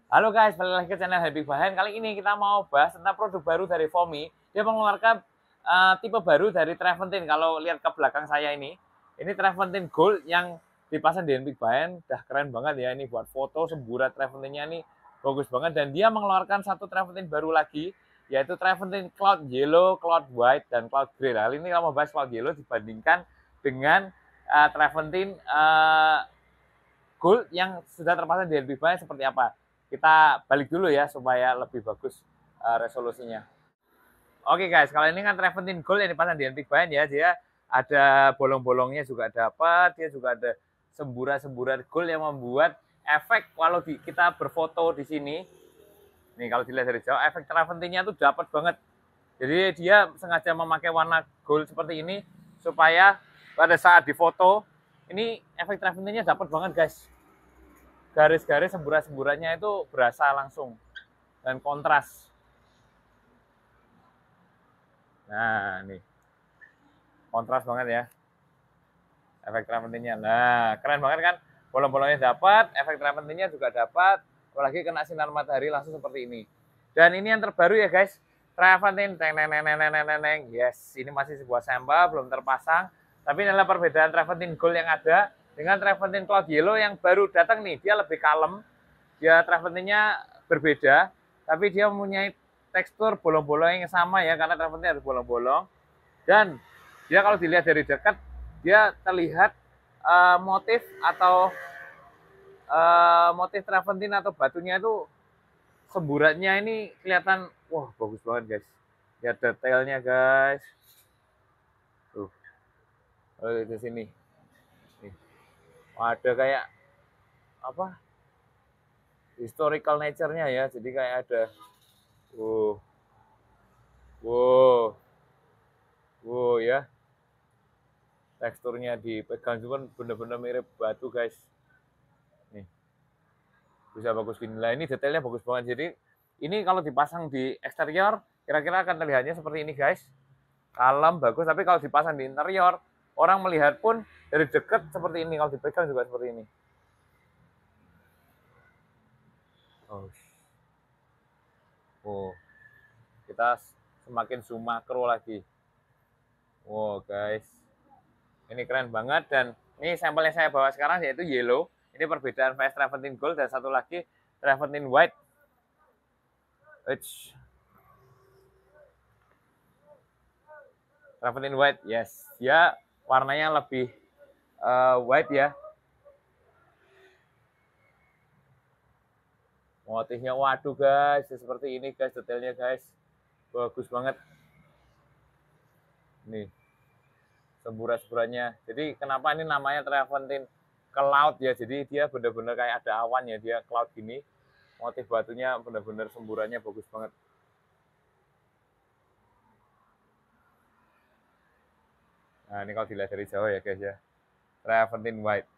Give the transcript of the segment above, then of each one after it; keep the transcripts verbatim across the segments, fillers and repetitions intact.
Halo guys, balik lagi ke channel Happy Bahan. Kali ini kita mau bahas tentang produk baru dari Fomi. Dia mengeluarkan uh, tipe baru dari Traventin. Kalau lihat ke belakang saya ini, ini Traventin Gold yang dipasang di Happy Bahan. Udah keren banget ya, ini buat foto semburat Traventinnya ini bagus banget. Dan dia mengeluarkan satu Traventin baru lagi, yaitu Traventin Cloud Yellow, Cloud White, dan Cloud Grey. Kali ini kita mau bahas Cloud Yellow dibandingkan dengan uh, Traventin uh, Gold yang sudah terpasang di Happy Bahan seperti apa. Kita balik dulu ya supaya lebih bagus uh, resolusinya. Oke guys, kalau ini kan Traventin Gold yang dipasang di antik bahan ya, dia ada bolong-bolongnya juga dapat, dia juga ada semburat-semburat gold yang membuat efek kalau di, kita berfoto di sini. Nih kalau dilihat dari jauh, efek Traventinnya tuh dapat banget. Jadi dia sengaja memakai warna gold seperti ini supaya pada saat difoto ini efek Traventinnya dapat banget guys. Garis-garis semburat-semburatnya itu berasa langsung dan kontras. Nah, nih. Kontras banget ya. Efek Traventinnya. Nah, keren banget kan? Bolong-bolongnya dapat, efek Traventinnya juga dapat, apalagi kena sinar matahari langsung seperti ini. Dan ini yang terbaru ya guys. Traventin teng neng neng neng neng neng neng. Yes, ini masih sebuah sampel belum terpasang, tapi ini adalah perbedaan Traventin Gold yang ada dengan Traventin Cloud Yellow yang baru datang nih. Dia lebih kalem, dia Traventinnya berbeda, tapi dia mempunyai tekstur bolong-bolong yang sama ya, karena Traventin harus bolong-bolong. Dan dia kalau dilihat dari dekat, dia terlihat uh, motif atau uh, motif Traventin atau batunya itu semburatnya ini kelihatan, wah bagus banget guys. Lihat detailnya guys. Tuh, kalau di sini. Nih. Ada kayak apa historical nature-nya ya, jadi kayak ada wow wow wow ya, teksturnya dipegang juga bener-bener mirip batu guys. Nih bisa bagus gini lah, ini detailnya bagus banget. Jadi ini kalau dipasang di eksterior kira-kira akan terlihatnya seperti ini guys, kalem bagus. Tapi kalau dipasang di interior, orang melihat pun dari dekat seperti ini, kalau dipegang juga seperti ini. Oh, oh. Kita semakin zoom makro lagi. Wow guys, ini keren banget. Dan ini sampel yang saya bawa sekarang yaitu yellow. Ini perbedaan V S Traventin Gold dan satu lagi Traventin White. Eits. Traventin White, yes, dia warnanya lebih uh, white ya. Motifnya waduh guys, seperti ini guys, detailnya guys, bagus banget. Nih, semburat-semburatnya. Jadi kenapa ini namanya Traventin Cloud ya? Jadi dia benar-benar kayak ada awan ya, dia cloud gini. Motif batunya benar-benar semburannya bagus banget. Nah ini kalau dilihat dari jauh ya guys ya, Traventin White.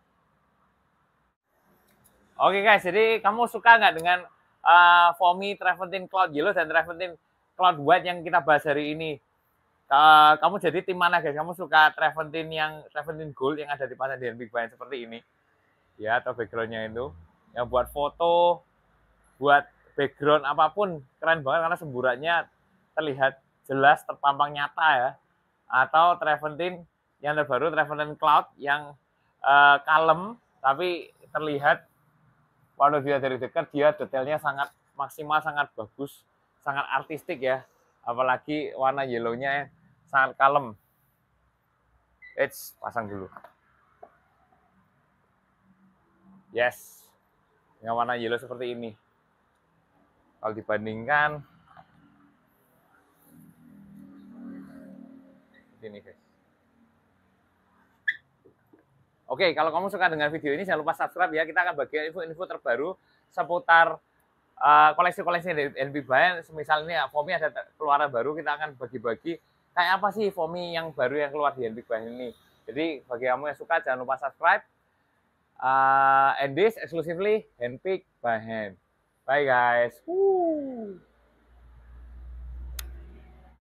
Oke guys, jadi kamu suka nggak dengan uh, Fomi Traventin Cloud Yellow dan Traventin Cloud White yang kita bahas hari ini? Uh, kamu jadi tim mana guys? Kamu suka Traventin yang Traventin Gold yang ada di pasar di Big Bang seperti ini? Ya, atau backgroundnya itu? Yang buat foto, buat background apapun, keren banget karena semburatnya terlihat jelas, terpampang nyata ya. Atau Traventin yang terbaru, Traventin Cloud yang uh, kalem, tapi terlihat kalau dia dari dekat, dia detailnya sangat maksimal, sangat bagus, sangat artistik ya. Apalagi warna yellow-nya sangat kalem. Eits, pasang dulu. Yes, dengan warna yellow seperti ini. Kalau dibandingkan, ini guys. Oke, kalau kamu suka dengan video ini, jangan lupa subscribe ya. Kita akan bagi info-info terbaru seputar uh, koleksi-koleksi dari N B Bahan. Misal ini ya, Fomi ada keluaran baru, kita akan bagi-bagi kayak apa sih Fomi yang baru yang keluar di N B Bahan ini. Jadi bagi kamu yang suka, jangan lupa subscribe. Uh, and this exclusively Handpick Bahan. Bye guys. Woo.